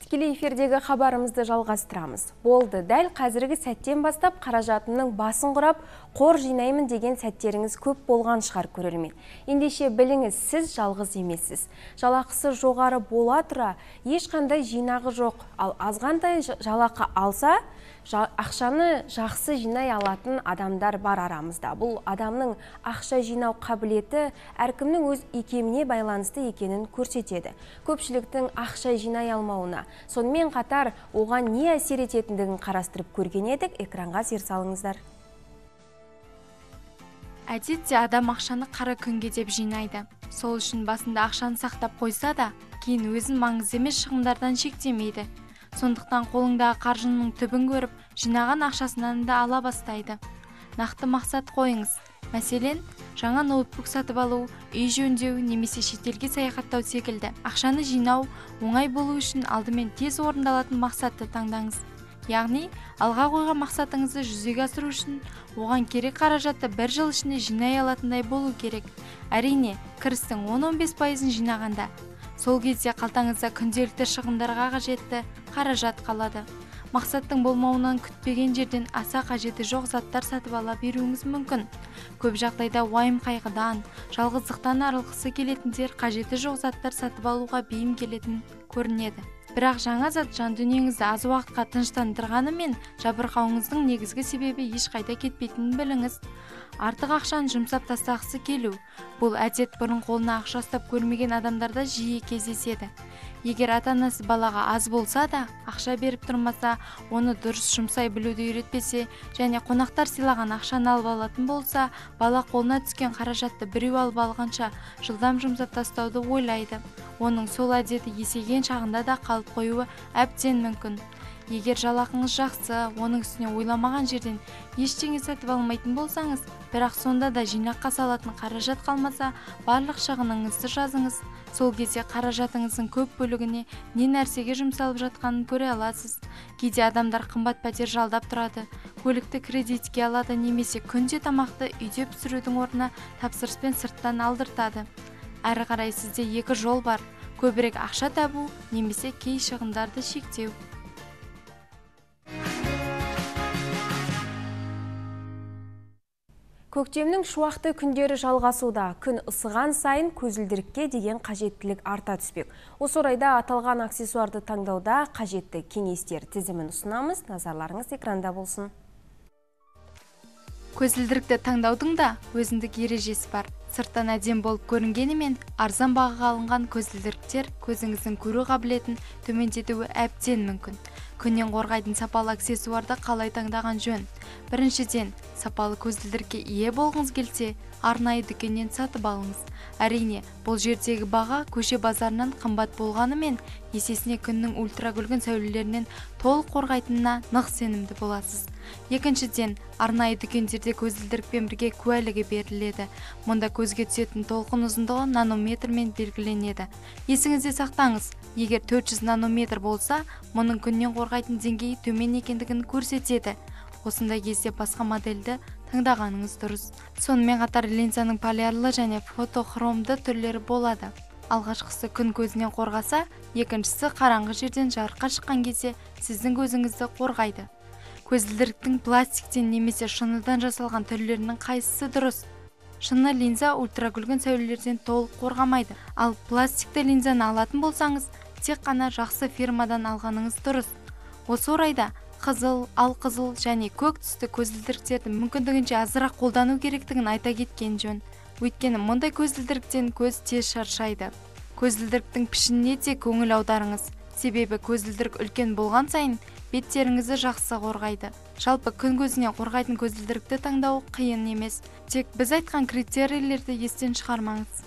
Тікелей эфирдегі хабарымызды жалғастырамыз. Болды, дәл қазіргі сәттен бастап қаражатымның басын құрап, қор жинаймын деген сәттеріңіз көп болған шығар көрермен. Ендеше біліңіз, сіз жалғыз емессіз. Жалақысы жоғары бола тұра, ешқандай жинағы жоқ. Ал азғантай жалақы алса, ақшаны жақсы жинай алатын адамдар бар арамызда. Бұл адамның ақша жинау қабілеті әркімнің өз икеміне байланысты екенін көрсетеді. Көпшіліктің ақша жинай алмауына, сонымен қатар оған не әсер ететіндігін қарастырып көрген едік. Экранға зер салыңыздар. Әдетте адам ақшаны қара күнге деп жинайды. Сол үшін басында ақшаны сақтап қойса да, кейін өзін маңызды емес шығындардан шектемейді. Сондықтан қолыңдағы қаржының түбін көріп, жинаған ақшасынан да ала бастайды. Нақты мақсат қойыңыз. Мәселен, жаңа ноутбук сатып алу, үй жөндеу немесе шетелге саяхаттау секілді. Ақшаны жинау оңай болу үшін алдымен тез орындалатын мақсатты таңдаңыз. Яғни, алға қойған мақсатыңызды жүзеге асыру үшін оған керек қаражатты бір жыл ішінде жинай алатындай болу керек. Әрине, кірістің 10-15%-ын жинағанда, сол кезде қалтаңызда күнделікті шығындарға қажетті қаражат қалады. Мақсаттың болмауынан күтпеген жерден аса қажеті жоқ заттар сатып ала беруіңіз мүмкін. Көп жағдайда уайым қайғыдан, жалғыздықтан арылғысы келетіндер қажеті жоқ заттар сатып алуға бейім келетін көрінеді. Бірақ жаңа зат жан дүниеңізді аз уақытқа тыныштандырғанымен, жабырқауыңыздың негізгі себебі ешқайда кетпейтінін біліңіз. Артық ақшаны жұмсап тастағысы келу. Бұл әдет бұрын қолына ақша ұстап көрмеген адамдарда жиі кездеседі. Егер ата-анасы балаға аз болса да, ақша беріп тұрмаса, оны дұрыс жұмсай білуді үйретпесе және қонақтар сыйлаған ақшаны алып алатын болса, бала қолына түскен қаражатты біреу алып алғанша жылдам жұмсап тастауды ойлайды. Оның сол әдеті есейген шағында да қалып қоюы әбден мүмкін. Егер жалақыңыз жақсы, оның үстіне ойламаған жерден ештеңе сатып алмайтын болсаңыз, бірақ сонда да жинаққа салатын қаражат қалмаса, барлық шығыныңызды жазыңыз. Сол кезде қаражатыңыздың көп бөлігіне не нәрсеге жұмсалып жатқанын көре аласыз. Кейде адамдар қымбат пәтер жалдап тұрады, көлікті кредитке алады немесе күнде тамақты үйде пісірудің орнына тапсырыспен сырттан алдыртады. Әрі қарай сізде екі жол бар: көбірек ақша табу немесе кей шығындарды шектеу. Көктемнің шуақты күндері жалғасуда. Күн ысыған сайын көзілдірікке деген қажеттілік арта түспек. Осы орайда аталған аксессуарды таңдауда қажетті кеңестер тізімін ұсынамыз. Назарларыңыз экранда болсын. Көзілдірікті таңдаудың да өзіндік ережесі бар. Сырттан әдем болып көрінгенімен, арзан бағаға алынған көзілдіріктер көзіңіздің көру қабілетін төмендетуі әбден мүмкін. Күннен қорғайтын сапалы аксессуарды қалай таңдаған жөн? Біріншіден, сапалы көзілдірікке ие болғыңыз келсе, арнайы дүкеннен сатып алыңыз. Әрине, бұл жердегі баға көше базарынан қымбат болғанымен, есесіне күннің ультракүлгін сәулелерінен толық қорғайтынына нық сенімді боласыз. Екіншіден, арнайы дүкендерде көзілдірікпен бірге куәлігі беріледі. Мұнда көзге түсетін толқын ұзындығы нанометрмен белгіленеді. Есіңізде сақтаңыз, егер 400 нанометр болса, мұның күннен қорғайтын деңгейі төмен екендігін көрсетеді. Осындай кезде басқа модельді таңдағаныңыз дұрыс. Сонымен қатар линзаның полярлы және фотохромды түрлері болады. Алғашқысы күн көзінен қорғаса, екіншісі қараңғы жерден жарыққа шыққан кезде сіздің көзіңізді қорғайды. Көзілдіріктің пластиктен немесе шыныдан жасалған түрлерінің қайсысы дұрыс? Шыны линза ультракүлгін сәулелерден толық қорғамайды. Ал пластикті линзаны алатын болсаңыз, тек қана жақсы фирмадан алғаныңыз дұрыс. Осы орайда қызыл, алқызыл және көк түсті көзілдіріктерді мүмкіндігінше азырақ қолдану керектігін айта кеткен жөн. Өйткені мұндай көзілдіріктен көз тез шаршайды. Көзілдіріктің пішініне де көңіл аударыңыз. Себебі көзілдірік үлкен болған сайын беттеріңізді жақсы қорғайды. Жалпы күн көзінен қорғайтын көзілдірікті таңдау қиын емес. Тек біз айтқан критерийлерді естен шығармаңыз.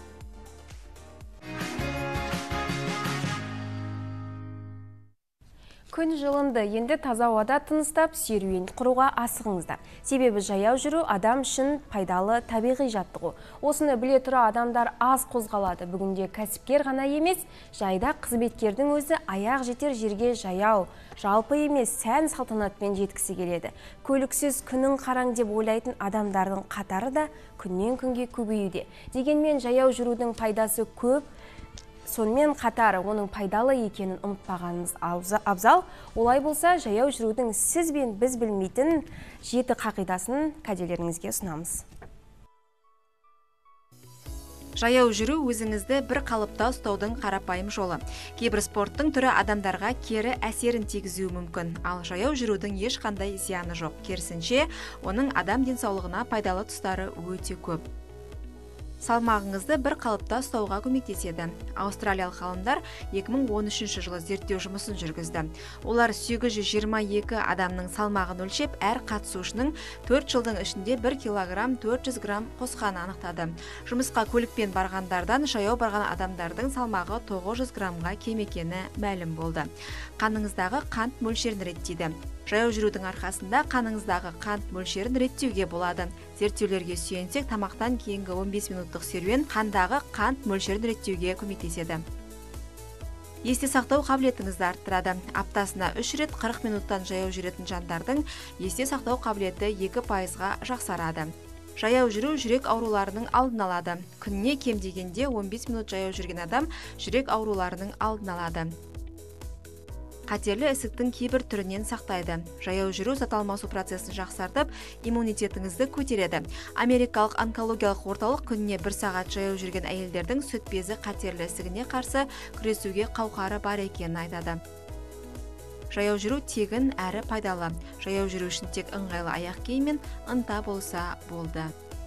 Күн жылынды, енді таза ауада тыныстап, серуен құруға асығыңыздар. Себебі жаяу жүру адам үшін пайдалы табиғи жаттығу. Осыны біле тұра адамдар аз қозғалады. Бүгінде кәсіпкер ғана емес, жайда қызметкердің өзі аяқ жетер жерге жаяу, жалпы емес, сән салтанатпен жеткісі келеді. Көліксіз күнің қараң деп ойлайтын адамдардың қатары да күннен күнге көбеюде. Дегенмен жаяу жүрудің пайдасы көп. Сонымен қатар оның пайдалы екенін ұмытпағанымыз абзал. Олай болса, жаяу жүрудің сіз бен біз білмейтін 7 қағидасын кәделеріңізге ұсынамыз. Жаяу жүру өзіңізді бір қалыпта ұстаудың қарапайым жолы. Кейбір спорттың түрі адамдарға кері әсерін тигізуі мүмкін, ал жаяу жүрудің ешқандай зияны жоқ. Керісінше, оның адам денсаулығына пайдалы тұстары өте көп. Салмағыңызды бір қалыпта ұстауға көмектеседі. Аустралиялық ғалымдар 2013 жылы зерттеу жұмысын жүргізді. Олар 822 адамның салмағын өлшеп, әр қатысушының 4 жылдың ішінде 1 килограмм 400 грамм қосқанын анықтады. Жұмысқа көлікпен барғандардан жаяу барған адамдардың салмағы 900 граммға кем екені мәлім болды. Қаныңыздағы қант мөлшерін реттейді. Жаяу жүрудің арқасында қаныңыздағы қант мөлшерін реттеуге болады. Зерттеулерге сүйенсек, тамақтан кейінгі 15 минуттық серуен қандағы қант мөлшерін реттеуге көмектеседі. Есте сақтау қабілетіңізді арттырады. Аптасына 3 рет 40 минуттан жаяу жүретін жандардың есте сақтау қабілеті 2%-ға жақсарады. Жаяу жүру жүрек ауруларының алдын алады. Күніне кем дегенде 15 минут жаяу жүрген адам жүрек ауруларының алдын алады. Қатерлі ісіктің кейбір түрінен сақтайды. Жаяу жүру зат алмасу процесін жақсартып, иммунитетіңізді көтереді. Америкалық онкологиялық орталық күніне 1 сағат жаяу жүрген әйелдердің сүт безі қатерлі ісігіне қарсы күресуге қауқары бар екенін айтады. Жаяу жүру тегін әрі пайдалы. Жаяу жүру үшін тек ыңғайлы аяқ киім мен ынта болса болды.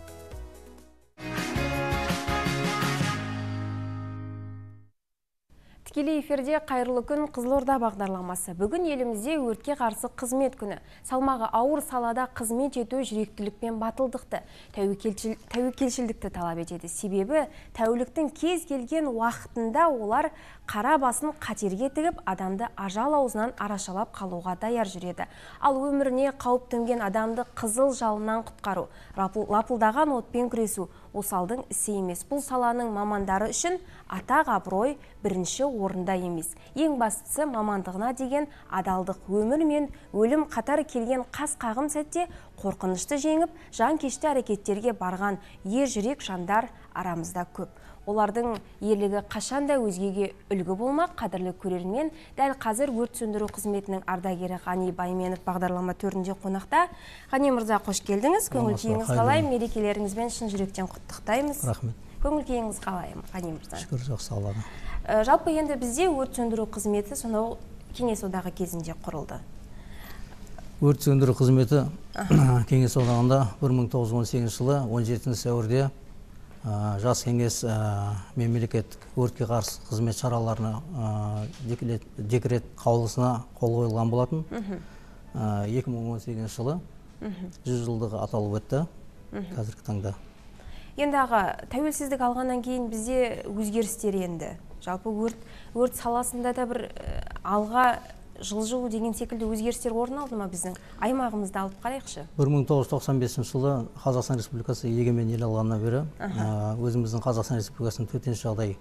Тікелей эфирде қайырлы күн Қызылорда бағдарламасы. Бүгін елімізде өртке қарсы қызмет күні. Салмағы ауыр салада қызмет ету жүректілік пен батылдықты, тәуекелшілдікті талап етеді. Себебі тәуліктің кез келген уақытында олар қара басын қатерге тігіп, адамды ажал аузынан арашалап қалуға даяр жүреді. Ал өміріне қауіп төнген адамды қызыл жалыннан құтқару, лапылдаған отпен күресу осалдың ісі емес. Бұл саланың мамандары үшін атақ абырой бірінші орында емес. Ең бастысы мамандығына деген адалдық. Өмір мен өлім қатар келген қас қағым сәтте қорқынышты жеңіп, жанкешті әрекеттерге барған ержүрек жандар арамызда көп. Олардың ерлігі қашанда өзгеге үлгі болмақ. Қадірлі көрермен, дәл қазір өрт сөндіру қызметінің ардагері Ғани Байменов бағдарлама төрінде қонақта. Ғани мырза, қош келдіңіз. Көңіл күйіңіз қалай? Мерекелеріңізбен шын жүректен құттықтаймыз. Рахмет. Көңіл күйіңіз қалай, Ғани мырза? Шүкір, жақсы, Аллаға. Жалпы енді бізде өрт сөндіру қызметі сонау Кеңес одағы кезінде құрылды. Өрт сөндіру қызметі Кеңес одағында 1918 жылы 17 сәуірде жас кеңес мемлекеттік өртке қарсы қызмет шараларына декрет қаулысына қол қойылған болатын. 2018 жылы 100 жылдығы аталып өтті қазіргі таңда. Енді аға, тәуелсіздік алғаннан кейін бізде өзгерістер енді. Жалпы өрт саласында да бір алға жылжу деген секілді өзгерістер орын алды ма біздің аймағымызды алып қарайықшы? 1995 жылы Қазақстан Республикасы егемен ел алғаннан бері өзіміздің Қазақстан Республикасының төтенше жағдай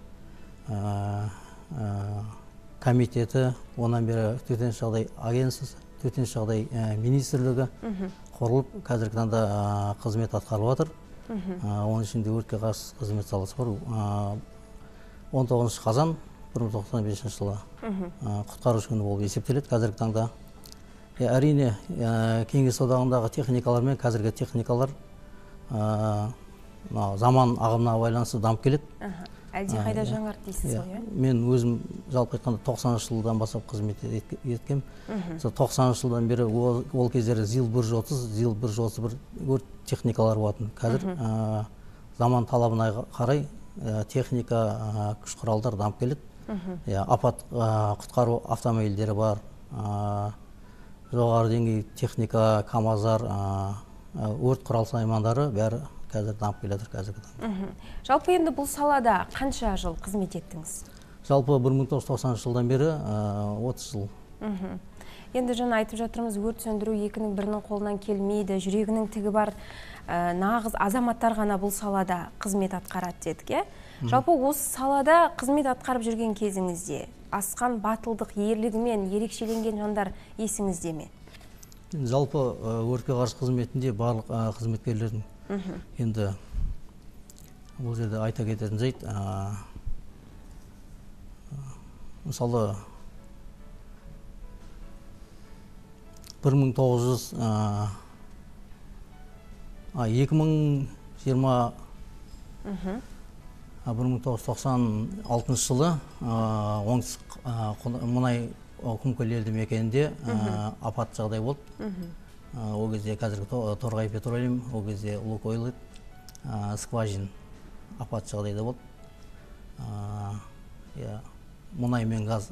комитеті, онан бері төтенше жағдай агенциясы, төтенше жағдай министрлігі құрылып, қазіргі таңда қызмет атқарылып жатыр. Оның ішінде өртке қарсы қызмет саласы бар. 19 қазан 1995 жылы құтқарушы күні болып есептеледі қазіргі таңда. Әрине, Кеңес одағындағы техникалар мен қазіргі техникалар заман ағымына байланысты дамып келеді. Әлде қайда жаңарып дейсіз ғой? Мен өзім жалпы айтқанда 90 жылдан бастап қызмет еткем. 90 жылдан бері ол кездері ЗИЛ-130, ЗИЛ-131 өрт техникалар болатын. Қазір заман талабына қарай техника, күш құралдар дамып келеді. Апат құтқару автомобильдері бар, жоғары деңгей техника, КАМАЗдар, өрт құрал саймандары бәрі қазір дамып келеді қазіргі таңда. Жалпы енді бұл салада қанша жыл қызмет еттіңіз? Жалпы 1990 жылдан бері 30 жыл. Енді жаңа айтып жатырмыз, өрт сөндіру екінің бірінің қолынан келмейді, жүрегінің тігі бар нағыз азаматтар ғана бұл салада қызмет атқарады дедік. Жалпы осы салада қызмет атқарып жүрген кезіңізде асқан батылдық ерлігімен ерекшеленген жандар есіңізде ме? Жалпы өртке қарсы қызметінде барлық қызметкерлердің енді бұл жерде айта кететін жайт, мысалы 2020 1996 жылы оңтүстік мұнай құмкөл елді мекенінде апат жағдай болды. Ол кезде қазіргі Торғай Петролиум, ол кезде Лукойл скважин апат жағдайда болды. Мұнай мен газ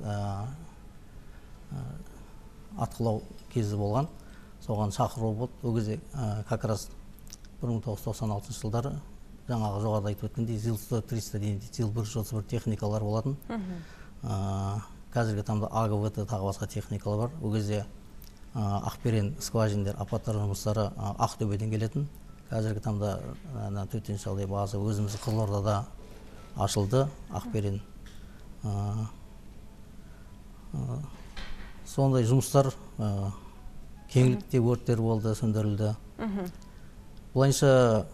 атқылау кезі болған. Соған шақыру болды. Ол кезде как раз 1996 жылдары жаңағы жоғарыда айтып өткендей ЗИЛ-100-300 дейін ЗИЛ-131 техникалар болатын. Қазіргі таңда АГВТ тағы басқа техникалар бар. Ол кезде Ақберен скважиндер апаттар жұмыстары Ақтөбеден келетін. Қазіргі таңда төтенше жағдай базасы өзіміз Қызылордада ашылды. Ақберен сондай жұмыстар, кеңлікте өрттер болды, сөндірілді. Бұлайынша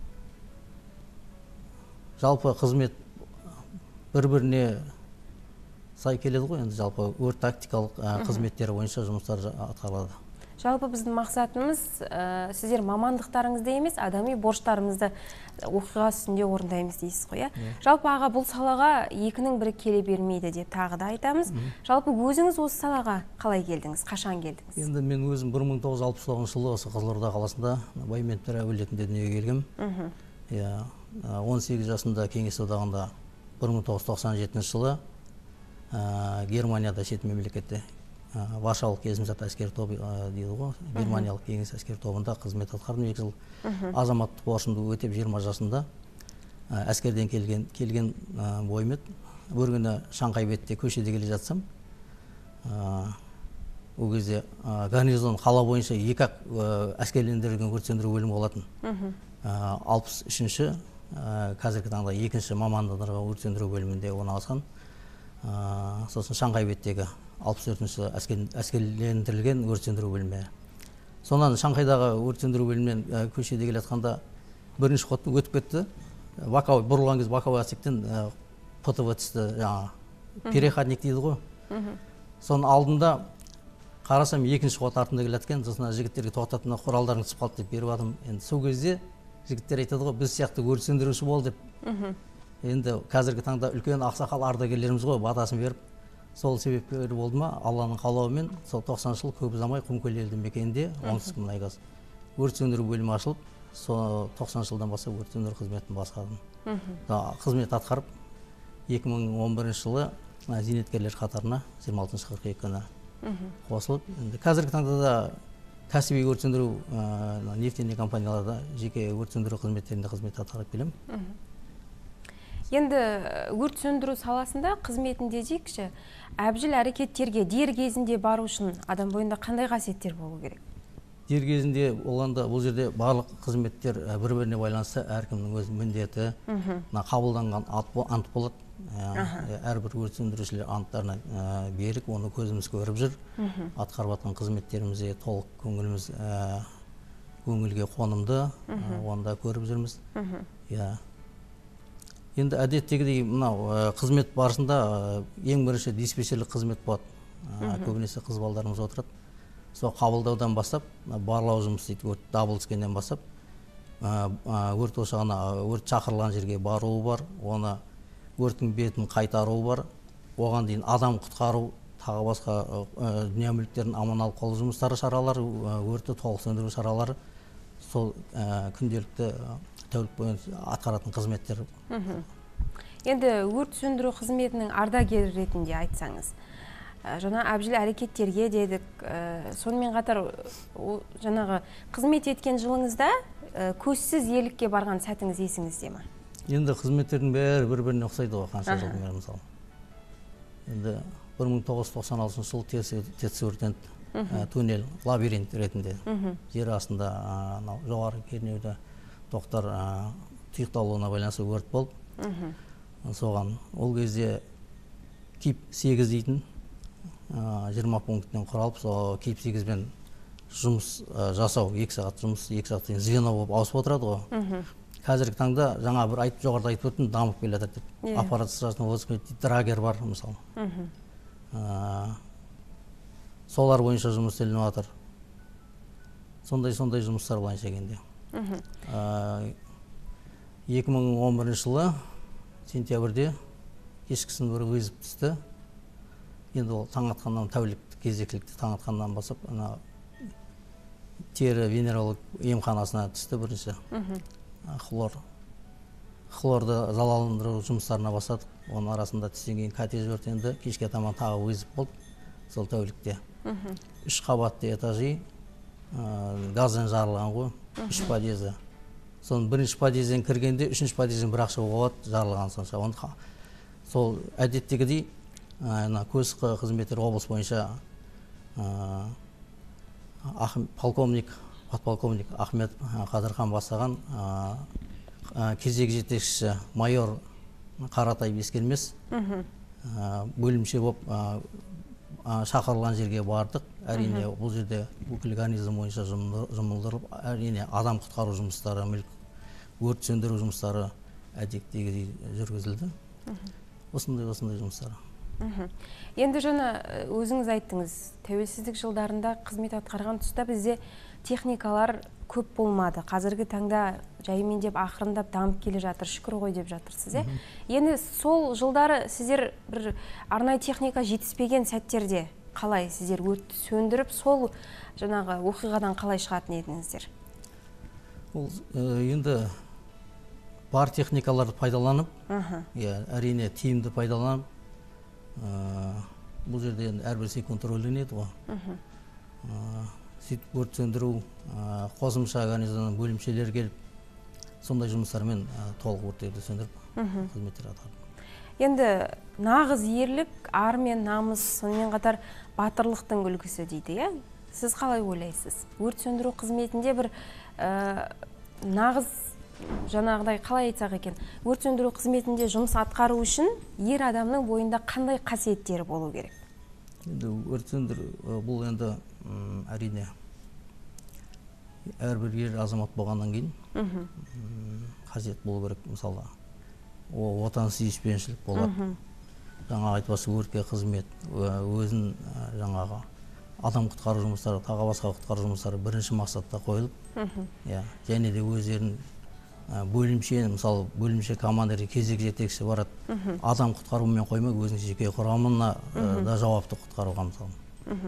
жалпы қызмет бір-біріне сай келеді ғой, енді жалпы өрт тактикалық қызметтері бойынша жұмыстар атқарылады. Жалпы біздің мақсатымыз сіздер мамандықтарыңызды емес, адами борыштарымызды оқиға үстінде орындаймыз дейсіз ғой. Жалпы аға, бұл салаға екінің бірі келе бермейді деп тағы да айтамыз. Жалпы өзіңіз осы салаға қалай келдіңіз, қашан келдіңіз? Енді мен өзім 1969 жылы осы Қызылорда қаласында Байметтер әулетінде дүниеге келгем. 18 жасында Кеңес одағында 1997 жылы Германияда, шет мемлекетте Варшалық келісімшарт әскери тобы дейді ғой, Германиялық кеңес әскери тобында қызмет атқардым. 2 жыл азаматтық борышымды өтеп 20 жасында әскерден келген бойым еді. Бір күні Шаңқай бетте көшеде келе жатсам, ол кезде гарнизон қала бойынша 2 әскерлендірілген өрт сөндіру бөлімі болатын. 63-ші қазіргі таңда 2-ші мамандандырылған өрт сөндіру бөлімінде орналасқан. Сосын Шаңқай беттегі 64-ші әскерлендірілген өрт сөндіру бөлімі. Сонан Шаңқайдағы өрт сөндіру бөлімінен көшеде келе жатқанда бірінші ходты өтіп кетті. Бұрылған кез боковой отсектен ПТВ түсті, переходник дейді ғой. Соның алдында қарасам 2-ші ход артында келе жатқан, сосын жігіттерге тоқтатып, құралдарың түсіп қалды деп беріп адым. Енді сол кезде жігіттер айтады ғой, біз сияқты өрт сөндіруші бол деп. Енді қазіргі таңда үлкен ақсақал ардагерлеріміз ғой, батасын беріп, сол себепкер болды ма, Алланың қалауымен сол 90 жыл көп ұзамай Құмкөл елді мекенінде оңтүстік мұнайгаз өрт сөндіру бөлімі ашылып, сол 90 жылдан бастап өрт сөндіру қызметін басқардым. Қызмет атқарып 2011 жылы зейнеткерлер қатарына 26 қыркүйек күні қосылып, қазіргі таңда да кәсіби өрт сөндіру нефтяник компанияларда жеке өрт сөндіру қызметтерінде қызмет атқарып келемін. Енді өрт сөндіру саласында қызметінде дейікші, әбжіл әрекеттерге дер кезінде бару үшін адам бойында қандай қасиеттер болу керек? Дер кезінде болғанда бұл жерде барлық қызметтер бір-біріне байланысты, әркімнің өз міндеті, қабылданған ант болады. Әрбір өрт сөндірушілер анттарына берік, оны көзіміз көріп жүр. Атқарып жатқан қызметтерімізге толық көңілге қонымды, оны да көріп жүрміз. Енді әдеттегідей мынау қызмет барысында ең бірінші диспетчерлік қызмет болады. Көбінесе қыз балдарымыз отырады. Сол қабылдаудан бастап, барлау жұмыс дейді, өрт дабыл түскеннен бастап, өрт ошағына, өрт шақырылған жерге баруы бар, оны өрттің бетін қайтаруы бар, оған дейін адам құтқару, тағы басқа дүние мүліктерін аман алып қалу жұмыстары шаралары, өртті толық сөндіру шаралары, сол күнделікті тәулік бойынша атқаратын қызметтер. Енді өрт сөндіру қызметінің ардагері ретінде айтсаңыз, жаңа әбжіл әрекеттерге дедік, сонымен қатар жаңағы қызмет еткен жылыңызда көзсіз ерлікке барған сәтіңіз есіңізде ме? Енді қызметтердің бәрі бір-біріне ұқсайды ғой, қанша жыл бері мысалы. Енді 1996 жыл Тетіс өртенді, туннель, лабиринт ретінде жер астында жоғары кернеуді тоқтар тұйықталуына байланысты өрт болды. Соған ол кезде КИП 8 дейтін 20 пунктінен құралып, КИП 8-бен жұмыс жасау, 2 сағат жұмыс, 2 сағат звено болып ауысып отырады ғой. Қазіргі таңда жаңа бір жоғарыда айтып өттім, дамып келе жатыр деп. Аппарат сырасында драгер бар мысалы. солар бойынша жұмыс істелініп жатыр. Сондай жұмыстар былайша келгенде. 2011 жылы сентябрьде кешкісін бір вызов түсті. Енді ол таң атқаннан, тәуліктік кезектілікті таң атқаннан басып, тері венеролог емханасына түсті бірінші. Хлорды залаландыру жұмыстарына бастадық. Оның арасында түстен кейін катеж өртенді. Кешке таман тағы вызов болды. Сол тәулікте. 3 қабатты этажи, газдан жарылған ғой, 3 подъезі. Соның бірінші подъезден кіргенде, 3-ші подъезден бір ақша болады, жарылған сонша. Сол әдеттегідей көз қызметтер облыс бойынша подполковник Ахмет Қадырхан бастаған кезегі жетекшісі майор Қаратай Бескермес бөлімше болып шақырылған жерге бардық. Әрине бұл жерде бүкіл гарнизон бойынша жұмылдырылып, әрине адам құтқару жұмыстары, өрт сөндіру жұмыстары әдеттегідей жүргізілді. Осындай жұмыстар. Енді жаңа өзіңіз айттыңыз, тәуелсіздік жылдарында қызмет атқарған тұста бізде техникалар көп болмады. Қазіргі таңда жайымен деп ақырындап дамып келе жатыр, шүкір ғой деп жатырсыз. Енді сол жылдары сіздер бір арнайы техника жетіспеген сәттерде қалай сіздер өртті сөндіріп, сол жаңағы оқиғадан қалай шығатын едіңіздер? Енді бар техникаларды пайдаланып, әрине тиімді пайдаланып, бұл жерде әрбір секунд рөлленеді ғой. Сөйтіп өрт сөндіру, қосымша гарнизонның бөлімшелері келіп, сондай жұмыстармен толық өрттерді сөндіріп қызметтер атқарды. Енді нағыз ерлік, ар мен намыс, сонымен қатар батырлықтың үлгісі дейді, сіз қалай ойлайсыз? Өрт сөндіру қызметінде бір нағыз, жаңағыдай қалай айтсақ екен, өрт сөндіру қызметінде жұмыс атқару үшін ер адамның бойында қандай қасиеттері болу керек? Енді өрт сөндіру бұл енді әрине әрбір ер азамат болғаннан кейін қасиет болу керек. Мысалы, отан сүйіспеншілік болады. Жаңа айтпасы өртке қызмет, өзін жаңағы адам құтқару жұмыстары, тағы басқа құтқару жұмыстары бірінші мақсатта қойылып, және де өздерін бөлімше, мысалы бөлімше командирі кезек жетекші барады, адам құтқарумен қоймай, өзінің жеке құрамына да жауапты құтқаруға мысалы.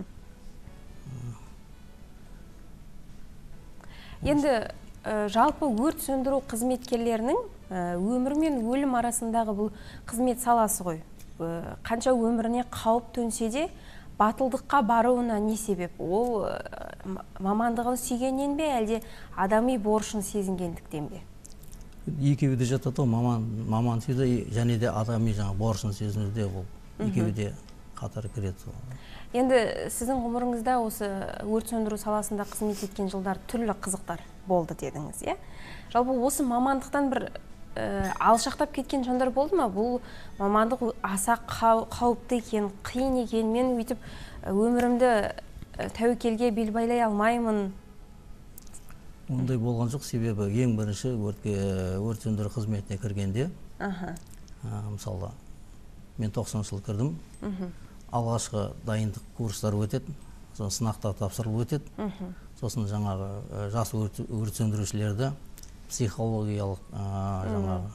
Енді жалпы өрт сөндіру қызметкерлерінің өмір мен өлім арасындағы бұл қызмет саласы ғой. Қанша өміріне қауіп төнсе де, батылдыққа баруына не себеп? Ол мамандығын сүйгеннен бе, әлде адами борышын сезінгендіктен бе? Екеуі де жатады, маман сүйді, және де адами борышын сезінуде, ол екеуі де қатар кіреді. Енді сіздің ғұмырыңызда осы өрт сөндіру саласында қызмет еткен жылдар түрлі қызықтар болды дедіңіз, е? Жалпы осы мамандықтан бір алшақтап кеткен жандар болды ма? Бұл мамандық аса қауіпті екен, қиын екен, мен өйтіп өмірімді тәуекелге бел байлай алмаймын. Ондай болған жоқ, себебі ең бірінші өрт сөндіру қызметіне кіргенде, мысалы, мен 90 жыл кірдім, алғашқы дайындық курстар өтеді, сосын сынақтар тапсырылып өтеді, сосын жаңағы жас өрт сөндірушілерді психологиялық жаңағы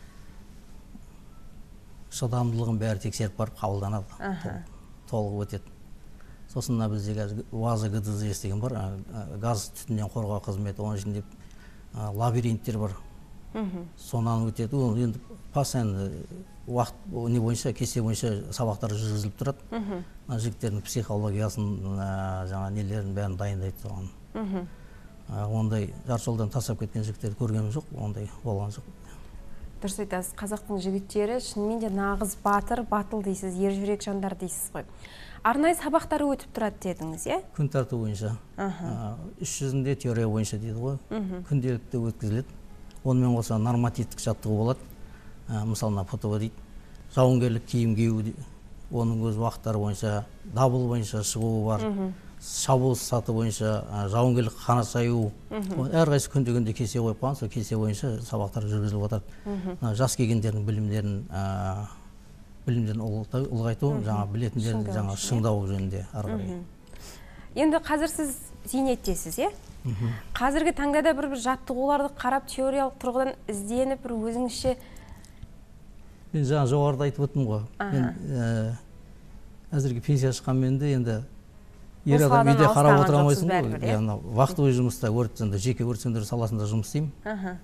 шыдамдылығын бәрі тексеріп барып қабылданады, толық өтеді. Сосын бізде УАЗ ГДЗ деген бар, газ түтіннен қорғау қызметі, оның ішінде лабиринттер бар, сонан өтеді. Ол енді постоянно уақыт не бойынша, кесте бойынша сабақтар жүргізіліп тұрады. Жігіттердің психологиясын, жаңа нелерін бәрін дайындайды соған. Ондай жарты жолдан тастап кеткен жігіттерді көргенім жоқ, ондай болған жоқ. Дұрыс айтасыз, қазақтың жігіттері шынымен де нағыз батыр, батыл дейсіз, ержүрек жандар дейсіз ғой. Арнайы сабақтары өтіп тұрады дедіңіз, е? Күн тәртібі бойынша. 300-інде теория бойынша дейді ғой. Күнделікті өткізіледі. Онымен қоса нормативтік жаттығу болады. Мысалына ПТВ дейді. Жауынгерлік киім кию, оның өз уақыттары бойынша, дабыл бойынша шығуы бар. Шабуыл саты бойынша, жауынгерлік қанат жаю. Әрқайсы күнде кесе қойып қойған, сол кесе бойынша сабақтар жүргізіліп отырады. Жас келгендердің білімдерін білімдерін ұлғайту, жаңа білетіндерді жаңа шыңдау жөнінде ары қарай. Енді қазір сіз зейнеттесіз, е? Қазіргі таңда да бір жаттығуларды қарап, теориялық тұрғыдан ізденіп, бір өзіңізше... Мен жаңа жоғарыда айтып өттім ғой. Мен әзірге пенсия шыққанмен де енді ер адам үйде қарап отыра алмайсың ғой. Уақыт бойы жұмыста жеке өрт сөндіру саласында жұмыс істеймін.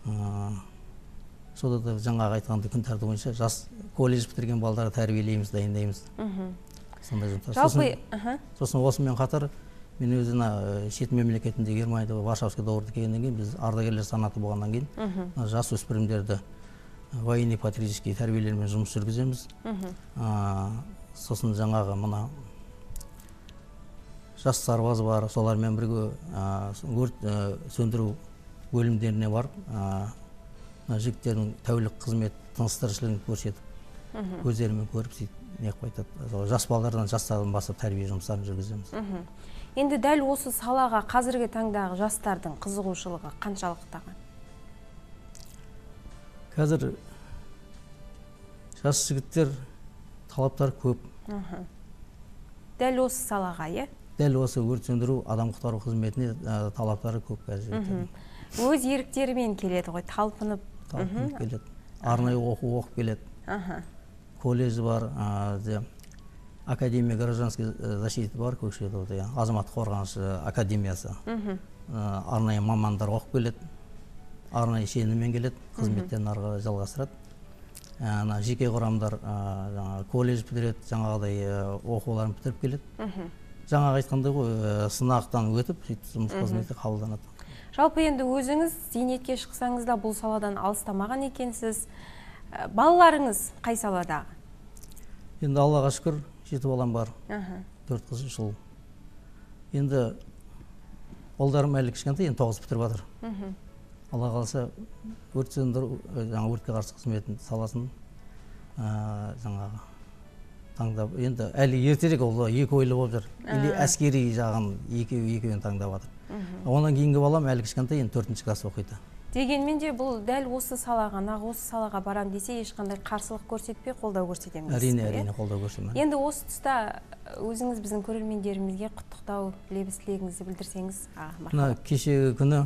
Сода да жаңағы айтқандай күн тәртібі бойынша жас колледж бітірген балаларды тәрбиелейміз, дайындаймыз. Сондай жұмыстар. Сосын осымен қатар мен өзі шет мемлекетінде Германияда Варшавский договорды келгеннен кейін біз ардагерлер санаты болғаннан кейін жас өспірімдерді военный патриотический тәрбиелермен жұмыс жүргіземіз. Сосын жаңағы мына жас сарбаз бар, солармен бірге өрт сөндіру бөлімдеріне барып, жігіттердің тәулік қызмет тыныстырушылығын көрсетіп, өздерімен көріп сөйтіп, жас балалардан, жастардан бастап тәрбие жұмыстарын жүргіземіз. Енді дәл осы салаға қазіргі таңдағы жастардың қызығушылығы қаншалықтағы? Қазір жас жігіттер талаптар көп. Дәл осы салаға, е? Дәл осы өрт сөндіру, адам құтқару қызметіне талаптары көп қазір жігіттердің. Өз еріктерімен келеді ғой, талпынып келеді. Арнайы оқып келеді. Колледжі бар, Академия гражданской защиты бар, Көкшетауда, азаматтық қорғаныс академиясы. Арнайы мамандар оқып келеді. Арнайы шенімен келеді, қызметтерін ары жалғастырады. Жеке құрамдар колледж бітіреді, жаңағыдай оқуларын бітіріп келеді. Жаңағы айтқандай ғой, сынақтан өтіп, жұмыс қызметі қабылданады. Жалпы енді өзіңіз зейнетке шықсаңыз да бұл саладан алыстамаған екенсіз. Балаларыңыз қай саладағы? Енді Аллаға шүкір, 7 балам бар. 4 қыз, 3 ұл. Енді ұлдарым әлі кішкентай, енді 9 бітіріп жатыр. Алла қаласа өрт сөндіру, өртке қарсы қызметін саласын жаңағы таңдап, енді әлі ертерек ол екі ойлы болып жүр. Или әскери жағын екеуін таңдап жатыр. Онан кейінгі балам әлі кішкентай, енді 4-ші класс оқиды. Дегенмен де бұл дәл осы салаға, осы салаға барам десе, ешқандай қарсылық көрсетпей, қолдау көрсетеміз. Әрине, қолдау көрсетемін. Енді осы тұста өзіңіз біздің көрермендерімізге құттықтау, лебіз тілегіңізді білдірсеңіз. Кешегі күні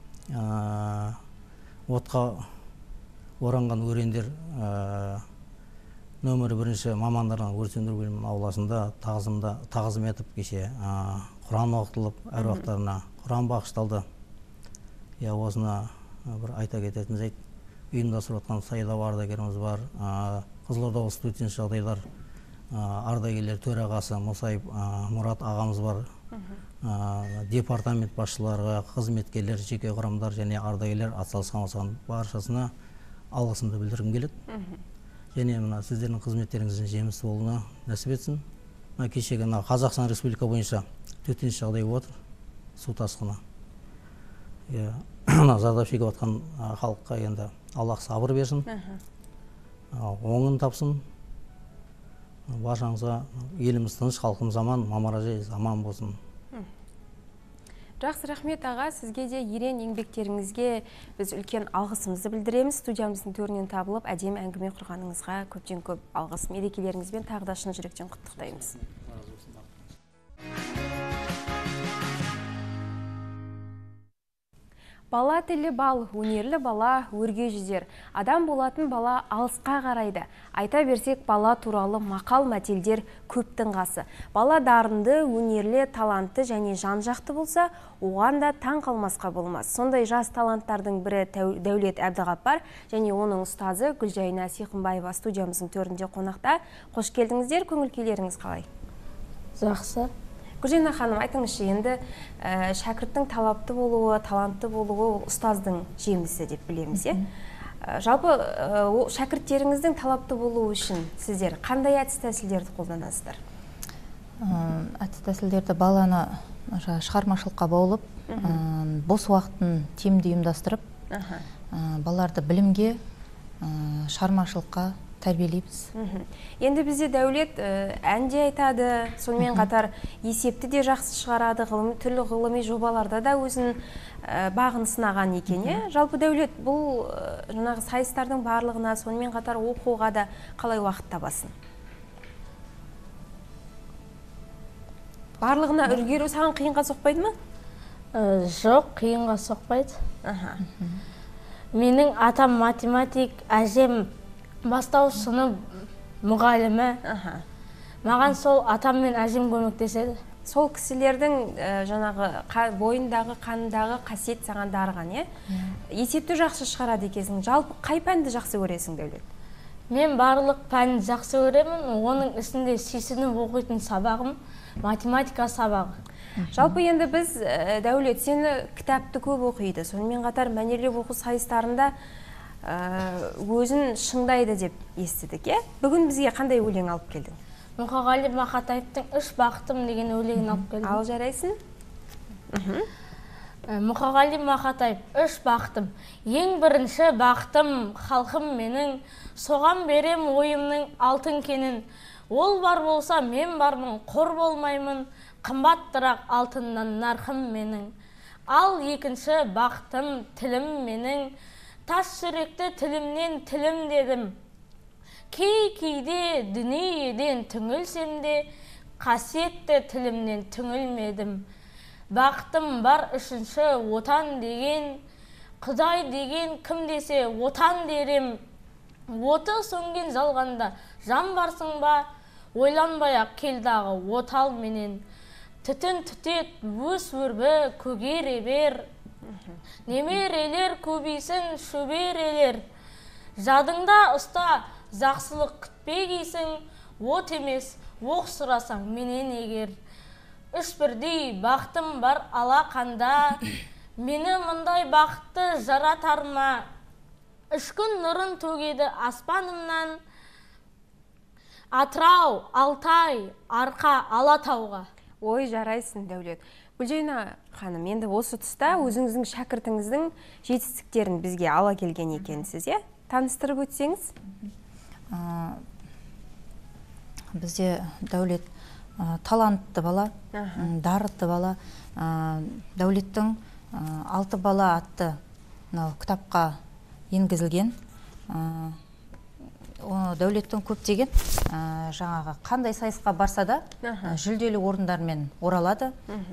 отқа оранған өрендер нөмірі 1-ші мамандардан өрт сөндіру бөлімінің ауласында тағзым етіп кеше Құран оқытылып, әруақтарына Құран бағышталды. Осына бір айта кететін жайт, ұйымдастырып отқан Саида ардагеріміз бар, Қызылорда облыстық төтенше жағдайлар ардагерлер төрағасы Мұсайып Мұрат ағамыз бар, департамент басшыларға, қызметкерлер, жеке құрамдар және ардагерлер атсалысқан осыған баршасына алғысымды білдіргім келеді. Және сіздердің қызметтеріңіздің жемісті болуына нәсіп етсін. Кешегі Қазақстан Республика бойынша төтенше жағдай отыр, су тасқыны. Зардап шегіп отқан халыққа енді Аллах сабыр берсін, оңын тапсын. Баршаңызға еліміз тыныш, халқымыз аман, мамыражай аман болсын. Жақсы, рахмет аға, сізге де ерен еңбектеріңізге біз үлкен алғысымызды білдіреміз. Студиямыздың төрінен табылып, әдемі әңгіме құрғаныңызға көптен көп алғыс. Мерекелеріңізбен тағы да шын жүректен құттықтаймыз. Бала тілі бал, өнерлі бала өрге жүзер. Адам болатын бала алысқа қарайды. Айта берсек, бала туралы мақал мәтелдер көптің қасы. Бала дарынды, өнерлі, талантты және жан-жақты болса, оған да таң қалмасқа болмас. Сондай жас таланттардың бірі Дәулет Әбдіғаппар және оның ұстазы Гүлжайна Сиқымбаева студиямыздың төрінде қонақта. Қош келдіңіздер, көңіл-күйлеріңіз қалай? Жақсы. Гүлжайна ханым, айтыңызшы, енді шәкірттің талапты болуы, талантты болуы ұстаздың жемісі деп білеміз, е? Жалпы шәкірттеріңіздің талапты болуы үшін сіздер қандай әдіс-тәсілдерді қолданасыздар? Әдіс-тәсілдерді баланы шығармашылыққа баулып, бос уақытын тиімді ұйымдастырып, балаларды білімге, шығармашылыққа тәрбиелейміз. Енді бізде Дәулет ән де айтады, сонымен қатар есепті де жақсы шығарады, түрлі ғылыми жобаларда да өзін бағын сынаған екен. Жалпы Дәулет бұл жаңағы сайыстардың барлығына, сонымен қатар оқуға да қалай уақыт табасың? Барлығына үлгеру саған қиынға соқпайды ма? Жоқ, қиынға соқпайды. Менің атам математик, әжем бастауыш сынып мұғалімі. Маған сол атам мен әжем көмектеседі. Сол кісілердің жаңағы бойындағы, қанындағы қасиет саған дарыған, есепті жақсы шығарады екенсің. Жалпы қай пәнді жақсы көресің, Дәулет? Мен барлық пәнді жақсы көремін. Оның ішінде сүйсініп оқитын сабағым математика сабағы. Жалпы енді біз, Дәулет, сені кітапты көп оқиды. Сонымен қатар мәнерлеп оқу сайыстарында өзін шыңдайды деп естідік. Бүгін бізге қандай өлең алып келдің? Мұқағали Мақатаевтың «Үш бақытым» деген өлеңін алып келдім. Ал жарайсың? Мұқағали Мақатаев «Үш бақытым». Ең бірінші бақытым халқым менің, соған берем ойымның алтын кенін. Ол бар болса мен бармын, қор болмаймын, қымбаттырақ алтыннан нарқым менің. Ал екінші бақытым тілім менің, тас жүректі тілімнен тілім дедім. Кейде дүниеден түңілсем де, қасиетті тілімнен түңілмедім. Бақытым бар үшінші отан деген, Құдай деген кім десе отан дерем. Оты сөнген жалғанда жан барсың ба, ойланбай-ақ келдағы отал менен. Түтін түтет өс өрбі көгере бер, немерелер көбейсін шөберелер. Жадыңда ұста жақсылық күтпегейсің, от емес оқ сұрасаң менен егер. Үш бірдей бақытым бар алақанда, мені мұндай бақытты жаратар ма? Үш күн нұрын төгеді аспанымнан, Атырау, Алтай, Арқа, Алатауға. Ой, жарайсың, Дәулет. Гүлжайна ханым, енді осы тұста өзіңіздің шәкіртіңіздің жетістіктерін бізге ала келген екенсіз, таныстырып өтсеңіз? Бізде Дәулет талантты бала, дарытты бала. Дәулеттің «Алты бала» атты кітапқа енгізілген. Дәулеттің көптеген жаңағы қандай сайысқа барса да жүлделі орындармен оралады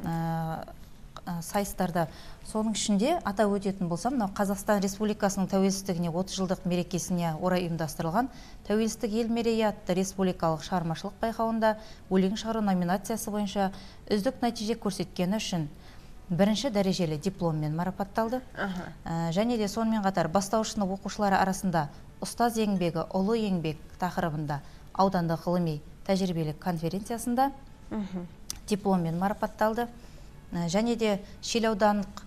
сайыстарда. Соның ішінде атап өтетін болсам, Қазақстан Республикасының тәуелсіздігіне 30 жылдық мерекесіне орай ұйымдастырылған «Тәуелсіздік ел мерейі» атты республикалық шығармашылық байқауында өлең шығару номинациясы бойынша үздік нәтиже көрсеткені үшін бірінші дәрежелі дипломмен марапатталды. Және де сонымен қатар бастауыш сынып оқушылары арасында ұстаз еңбегі, ұлы еңбек тақырыбында аудандық ғылыми тәжірибелік конференциясында дипломмен марапатталды. Және де Шел аудандық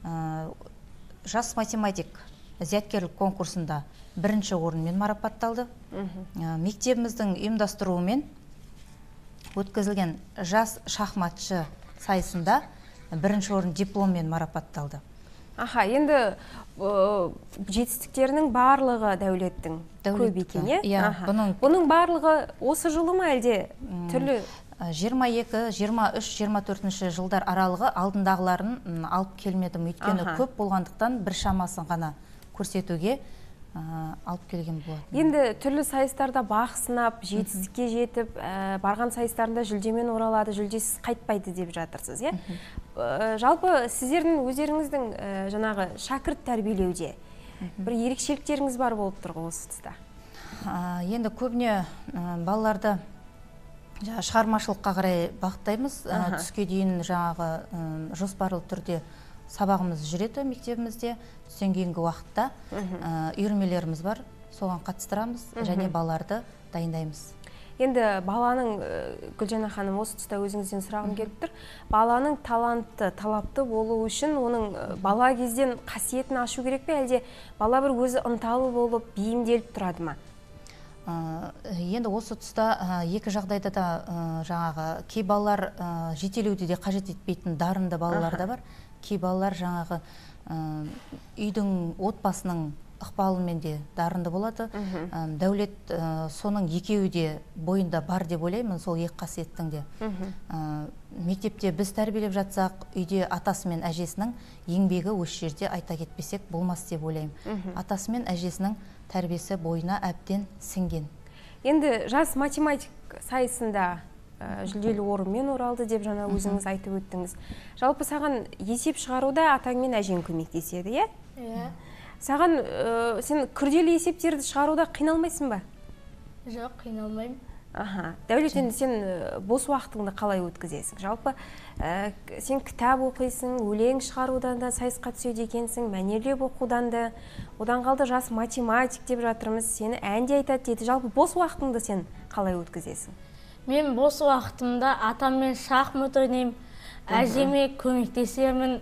жас математик зияткерлік конкурсында бірінші орынмен марапатталды. Мектебіміздің ұйымдастыруымен өткізілген жас шахматшы сайысында бірінші орын дипломмен марапатталды. Енді жетістіктерінің барлығы Дәулеттің көп екен, Бұның барлығы осы жылы ма әлде түрлі? 22, 23, 24 жылдар аралығы алдындағыларын алып келмедім. Өйткені көп болғандықтан бір шамасын ғана көрсетуге алып келген болады. Енді түрлі сайыстарда бақ сынап, жетістікке жетіп, барған сайыстарында жүлдемен оралады, жүлдесіз қайтпайды деп жатырсыз. Жалпы сіздердің өздеріңіздің жаңағы шәкірт тәрбиелеуде бір ерекшеліктеріңіз бар болып тұрғы осы тұста? Енді көбіне балаларды шығармашылыққа қарай бағыттаймыз. Түске дейін жаңағы жоспарлы түрде сабағымыз жүреді мектебімізде. Түстен кейінгі уақытта үйірмелеріміз бар, соған қатыстырамыз және балаларды дайындаймыз. Енді баланың, Гүлжайна ханым, осы тұста өзіңізден сұрағым келіп тұр. Баланың талантты, талапты болу үшін оның бала кезден қасиетін ашу керек пе, әлде бала бір өзі ынталы болып, бейімделіп тұрады ма? Енді осы тұста екі жағдайда да жаңағы кей балалар жетелеуді де қажет етпейтін дарынды балалар да бар. Кей балалар жаңағы үйдің отбасының ықпалымен де дарынды болады. Дәулет соның екеуі де бойында бар деп ойлаймын, сол екі қасиеттің де. Мектепте біз тәрбиелеп жатсақ, үйде атасы мен әжесінің еңбегі осы жерде айта кетпесек болмас деп ойлаймын. Атасы мен әжесінің тәрбиесі бойына әбден сіңген. Енді жас математик сайысында жүлделі орынмен оралды деп жаңа өзіңіз айтып өттіңіз. Жалпы саған есеп шығаруда атаң мен әжең көмектеседі, иә? Иә. Саған сен күрделі есептерді шығаруда қиналмайсың ба? Жоқ, қиналмаймын. Дәулет, енді сен бос уақытыңды қалай өткізесің? Жалпы сен кітап оқисың, өлең шығарудан да сайысқа түседі екенсің, мәнерлеп оқудан да, одан қалды жас математик деп жатырмыз, сені ән де айтады дейді. Жалпы бос уақытыңды сен қалай өткізесің? Мен бос уақытымда атаммен шахмат ойнаймын, әжеме көмектесемін,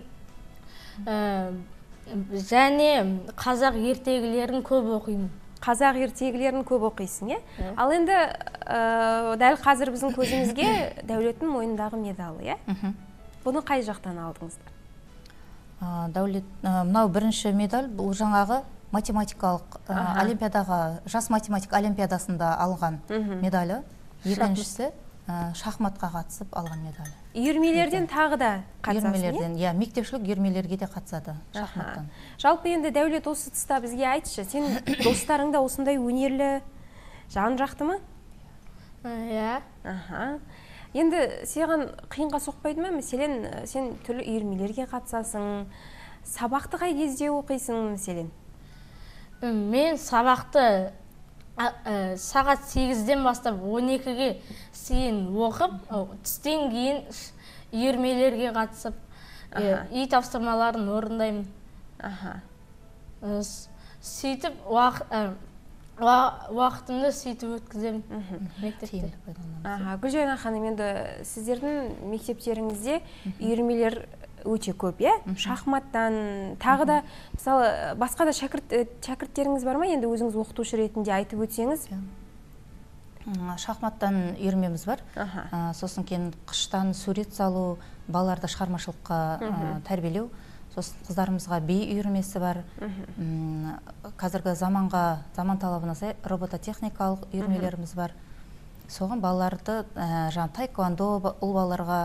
және қазақ ертегілерін көп оқимын. Қазақ ертегілерін көп оқисың, е? Ал енді дәл қазір біздің көзімізге Дәулеттің мойнындағы медалы, е? Бұны қай жақтан алдыңыздар? Дәулет, мынау бірінші медаль, бұл жаңағы математикалық олимпиадаға, жас математик олимпиадасында алған медалі. Екіншісі шахматқа қатысып алған медалі. Үйірмелерден тағы да қатысасың, үйірмелерден, иә, мектепшілік үйірмелерге де қатысады шахматтан. Жалпы енді Дәулет, осы тұста бізге айтшы, сен достарың да осындай өнерлі, жан жақты ма? Иә. Енді саған қиынға соқпайды ма? Мәселен, сен түрлі үйірмелерге қатысасың, сабақты қай кезде оқисың мәселен? Мен сабақты сағат 8-ден бастап 12-ге сейін оқып, түстен кейін үйірмелерге қатысып, үй тапсырмаларын орындаймын. Сөйтіп уақытымды сөйтіп өткіземін мектепте. Гүлжайна ханым, енді сіздердің мектептеріңізде үйірмелер өте көп, е? Шахматтан, тағы да, мысалы, басқа да шәкірттеріңіз бар ма? Енді өзіңіз оқытушы ретінде айтып өтсеңіз? Шахматтан үйірмеміз бар. Сосын кейін қыштан сурет салу, балаларды шығармашылыққа тәрбиелеу. Сосын қыздарымызға би үйірмесі бар. Қазіргі заман талабына сай робототехникалық үйірмелеріміз бар. Соған балаларды таэквондо, ұл балаларға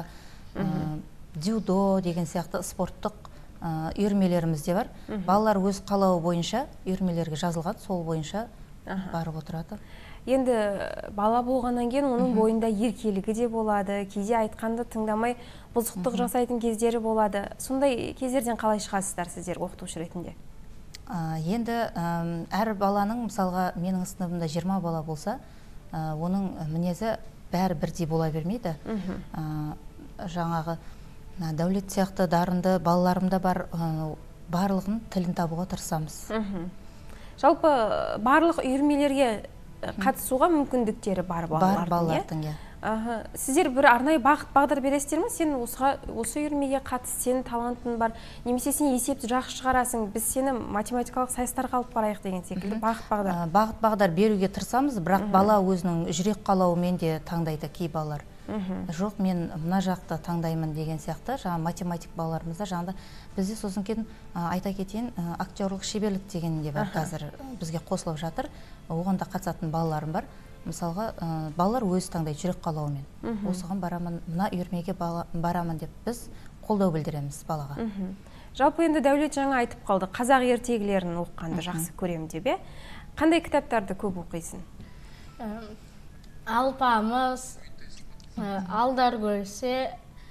дзюдо деген сияқты спорттық үйірмелеріміз де бар. Балалар өз қалауы бойынша үйірмелерге жазылған, сол бойынша барып отырады. Енді бала болғаннан кейін оның бойында еркелігі де болады, кейде айтқанды тыңдамай бұзықтық жасайтын кездері болады. Сондай кездерден қалай шығасыздар сіздер оқытушы ретінде? Енді әр баланың, мысалға менің сыныбымда 20 бала болса, оның мінезі бәрі бірдей бола бермейді. Жаңағы Дәулет сияқты дарынды балаларымда бар, барлығын тілін табуға тырысамыз. Жалпы барлық үйірмелерге қатысуға мүмкіндіктері бар балалардың, иә. Сіздер бір арнайы бағыт-бағдар бересіздер ме? Сен осы үйірмеге қатыс, сенің талантың бар, немесе сен есепті жақсы шығарасың, біз сені математикалық сайыстарға алып барайық деген секілді бағыт-бағдар. Бағыт-бағдар беруге тырысамыз, бірақ бала өзінің жүрек қалауымен де таңдайды кей балалар. Жоқ, мен мына жақты таңдаймын деген сияқты, жаңа математик балаларымызда жаңда бізде сосын кейін айта кетейін, актерлық шеберлік деген де бар, қазір бізге қосылып жатыр. Оғанда қатысатын балаларым бар. Мысалға, балалар өз таңдайды жүрек қалауымен. Осыған барамын, мына үйірмеге барамын деп біз қолдау білдіреміз балаға. Жалпы енді Дәулет жаңа айтып қалды, қазақ ертегілерін оқығанды жақсы көремін деп, е? Қандай кітаптарды көп оқисың? Алпамыс, Алдар көрсе,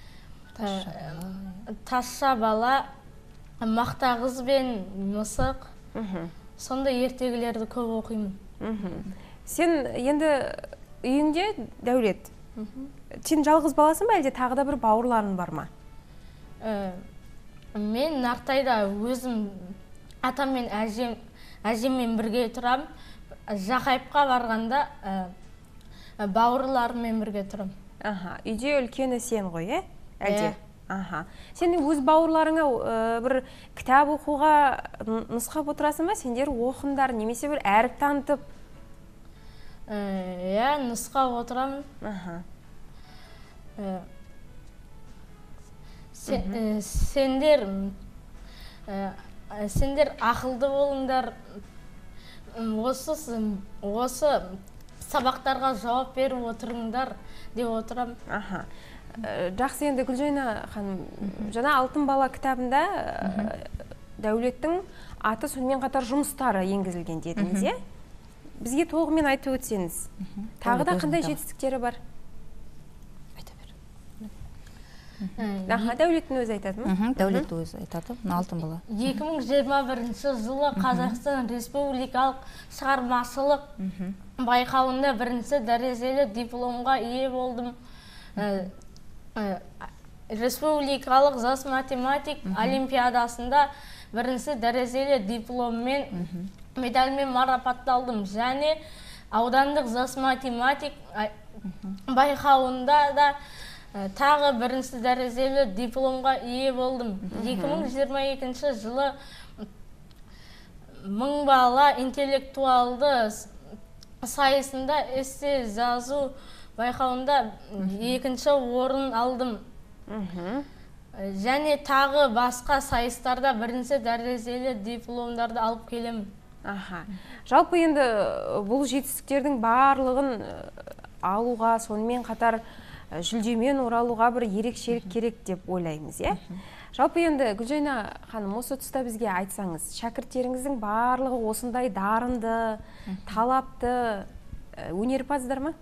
Тазша бала, Мақта қыз бен мысық, сондай ертегілерді көп оқимын. Сен енді үйіңде, Дәулет, сен жалғыз баласың ба, әлде тағы да бір бауырларың бар ма? Мен Нартайда өзім атам мен әжеммен бірге тұрам. Жақайыпқа барғанда бауырларыммен бірге тұрам. Үйде үлкені сен ғой, е? Әлде? Сен өз бауырларыңа бір кітап оқуға нұсқап отырасың ба? Сендер оқыңдар, немесе бір әріп танытып? Иә, нұсқап отырамын. Сендер ақылды болыңдар, осы сабақтарға жауап беріп отырыңдар деп отырам. Жақсы, енді Гүлжайна ханым, жаңа Алтын бала кітабында Дәулеттің аты сонымен қатар жұмыстары енгізілген дедіңіз, е? Бізге толығымен айтып өтсеңіз. Тағы да қандай жетістіктері бар? Дәулеттің өзі айтады ма? Дәулеттің өзі айтады, Алтын бала. 2021 жылы Қазақстан Республикалық шығармашылық байқауында бірінші дәрежелі дипломға ие болдым. Республикалық жас математик олимпиадасында бірінші дәрежелі дипломмен медальмен марапатталдым. Және аудандық жас математик байқауында да тағы бірінші дәрежелі дипломға ие болдым. 2022 жылы 1000 бала интеллектуалды сайысында эссе жазу байқауында екінші орын алдым. Және тағы басқа сайыстарда бірінші дәрежелі дипломдарды алып келемін. Жалпы енді бұл жетістіктердің барлығын алуға, сонымен қатар жүлдемен оралуға бір ерекшелік керек деп ойлаймыз, е? Жалпы енді Гүлжайна ханым, осы тұста бізге айтсаңыз, шәкірттеріңіздің барлығы осындай дарынды, талапты өнерпаздар ма?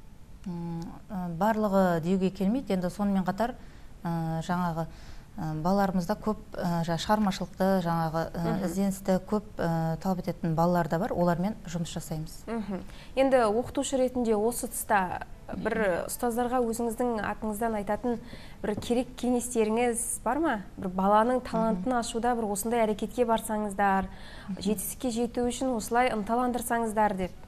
Барлығы деуге келмейді, енді сонымен қатар жаңағы балаларымызда көп шығармашылықты, жаңағы ізденісті көп талап ететін балалар да бар, олармен жұмыс жасаймыз. Енді оқытушы ретінде осы тұста бір ұстаздарға өзіңіздің атыңыздан айтатын бір керек кеңестеріңіз бар ма? Бір баланың талантын ашуда бір осындай әрекетке барсаңыздар, жетістікке жету үшін осылай ынталандырсаңыздар деп.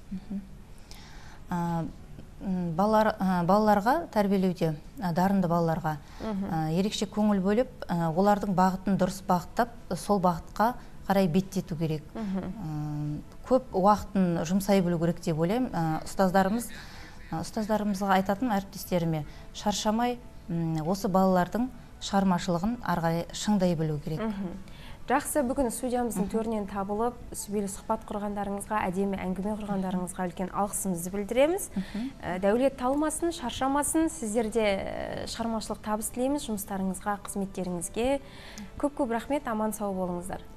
Балаларға тәрбиелеуде, дарынды балаларға ерекше көңіл бөліп, олардың бағытын дұрыс бағыттап, сол бағытқа қарай беттету керек. Көп уақытын жұмсай білу керек деп ойлаймын. Ұстаздарымызға айтатын әріптестеріме шаршамай, осы балалардың шығармашылығын арғай шыңдай білу керек. Жақсы, бүгін студиямыздың төрінен табылып, сүбелі сұхбат құрғандарыңызға, әдемі әңгіме құрғандарыңызға үлкен алғысымызды білдіреміз. Дәулет талмасын, шаршамасын, сіздерде шығармашылық табыс тілейміз, жұмыстарыңызға, қызметтеріңізге. Көп-көп рахмет, аман сау болыңыздар.